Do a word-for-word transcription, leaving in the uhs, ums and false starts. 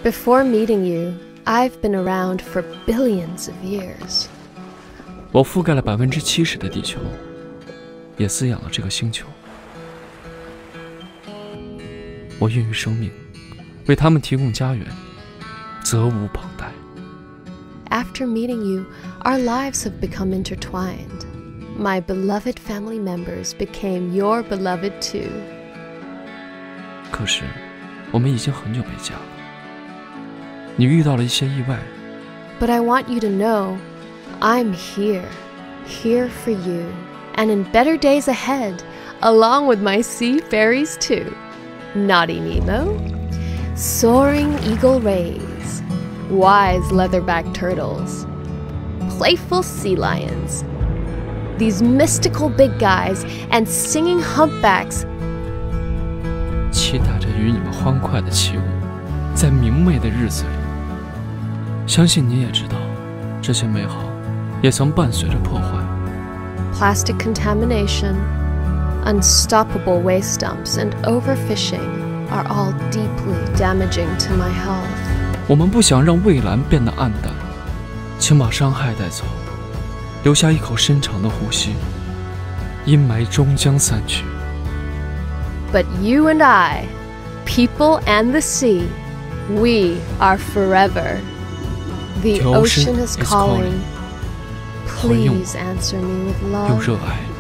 Before meeting you, I've been around for billions of years. 我覆盖了百分之七十的地球，也饲养了这个星球。我孕育生命，为他们提供家园，责无旁贷。 After meeting you, our lives have become intertwined. My beloved family members became your beloved too. 可是，我们已经很久没见了。你遇到了一些意外。 But I want you to know, I'm here, here for you, and in better days ahead, along with my sea fairies too. Naughty Nemo, soaring eagle rays, wise leatherback turtles, playful sea lions, these mystical big guys, and singing humpbacks. 期待着与你们欢快的起舞，在明媚的日子里。相信你也知道，这些美好也曾伴随着破坏。 Plastic contamination, unstoppable waste dumps, and overfishing are all deeply damaging to my health. 我们不想让蔚蓝变得暗淡，请把伤害带走，留下一口深长的呼吸。阴霾终将散去。 But you and I, people and the sea, we are forever. The ocean is calling. Please answer me with love.